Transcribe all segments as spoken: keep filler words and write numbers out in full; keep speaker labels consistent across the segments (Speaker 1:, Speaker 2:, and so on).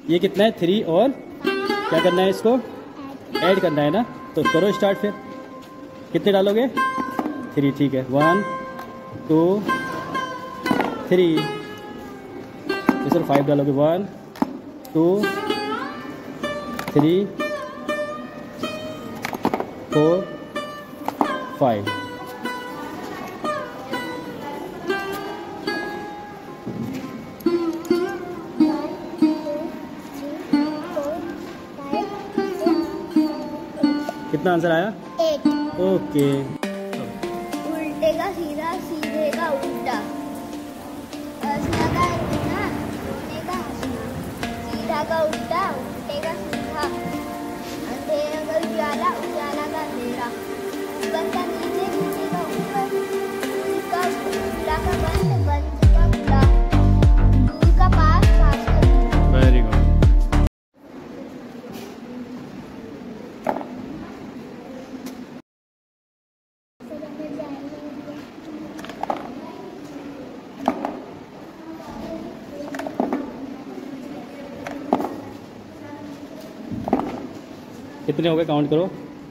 Speaker 1: ये कितना है? थ्री और क्या करना है? इसको ऐड करना है ना, तो करो स्टार्ट फिर। कितने डालोगे? थ्री, ठीक है। One two three, sir five डालोगे। One two three four five. कितना आंसर आया?
Speaker 2: एट।
Speaker 1: ओके।
Speaker 2: उल्टे का सीधा, सीधे का उल्टा, हंसना का रोना, रोने का हंसना, सीधा का उल्टा, उल्टे का सीधा, अंधेरे का उजाला, उजाला का अंधेरा, ऊपर का नीचे, नीचे का ऊपर, उसका खुला का बंद, बंद का खुला, दूर का पास, पास का दूर।
Speaker 1: Very good. कितने हो गए? काउंट करो।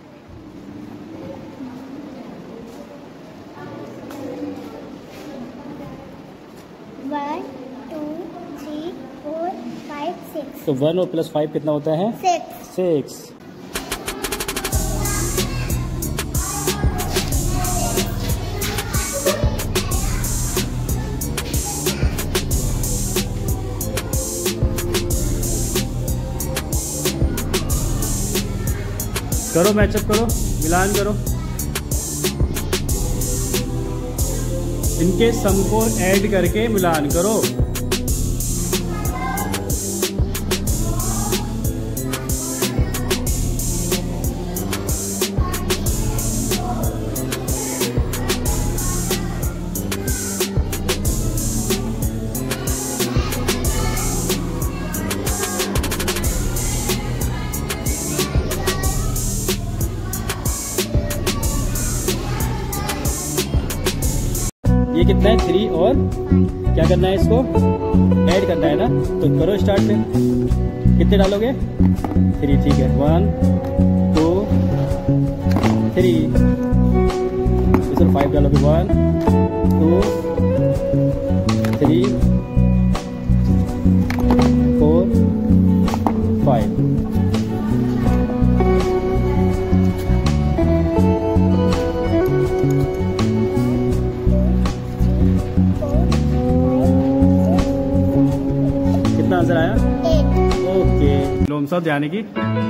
Speaker 2: One two three four five six.
Speaker 1: तो वन और प्लस फाइव कितना होता है?
Speaker 2: सिक्स।
Speaker 1: सिक्स। करो, मैचअप करो, मिलान करो। इनके सम को ऐड करके मिलान करो। ये कितना है? थ्री और क्या करना है? इसको ऐड करना है ना, तो करो स्टार्ट फिर। कितने डालोगे? थ्री, ठीक है। One two three, sir five डालोगे। One two three four five. कितना आंसर आया?
Speaker 2: एट।
Speaker 1: ओके। लोम साहब जाने की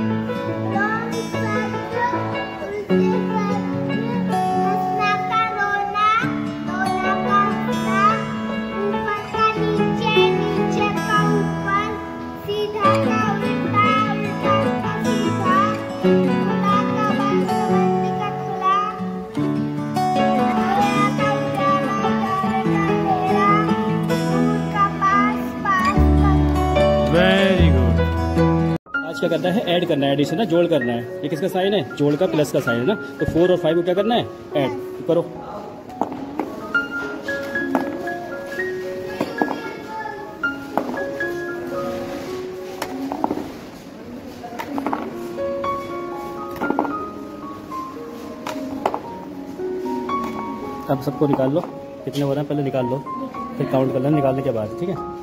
Speaker 1: वेरी गुड। आज क्या करना है? ऐड करना है, एडिशन है, जोड़ करना है। ये किसका साइन है? जोड़ का, प्लस का साइन है ना, तो फोर और फाइव को क्या करना है? ऐड करो। अब सबको निकाल लो, कितने हो रहे हैं पहले निकाल लो, फिर काउंट कर लेना निकालने के बाद, ठीक है।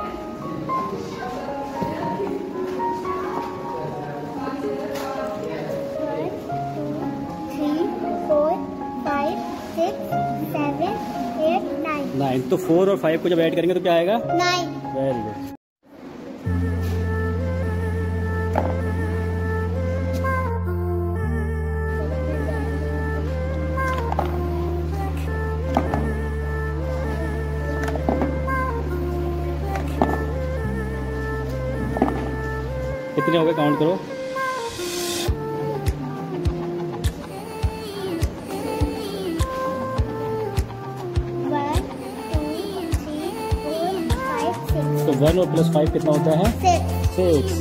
Speaker 1: नाइन। तो फोर और फाइव को जब ऐड करेंगे तो क्या आएगा?
Speaker 2: नाइन।
Speaker 1: Very good. कितने हो गए? काउंट करो। तो वन और प्लस फाइव कितना होता है? Six.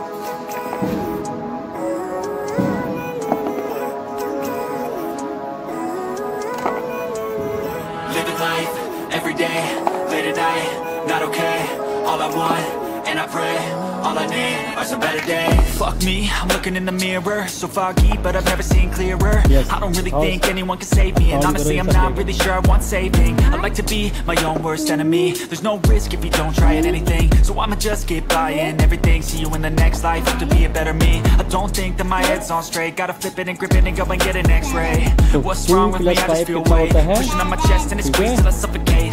Speaker 3: Living life every day, late at night, not okay. All I want, and I pray, all I need are some better days. Fuck me, I'm looking in the mirror, so foggy, but I've never seen clearer.
Speaker 1: Yes.
Speaker 3: I don't really
Speaker 1: How-
Speaker 3: think anyone can save me, and
Speaker 1: how
Speaker 3: honestly
Speaker 1: you
Speaker 3: I'm
Speaker 1: gonna
Speaker 3: not
Speaker 1: save
Speaker 3: really sure I want saving. I like to be my own worst enemy. There's no risk if you don't try at anything, so I'ma just keep buying everything. See you in the next life, have to be a better me. I don't think that my head's on straight, gotta flip it and grip it and go and get an x-ray.
Speaker 1: So
Speaker 3: What's
Speaker 1: two
Speaker 3: wrong with me,
Speaker 1: plus
Speaker 3: I just
Speaker 1: five
Speaker 3: feel
Speaker 1: कितना
Speaker 3: weight
Speaker 1: होता है?
Speaker 3: pushing on my chest and it
Speaker 1: ठीक
Speaker 3: squeezes
Speaker 1: है?
Speaker 3: till I suffocate.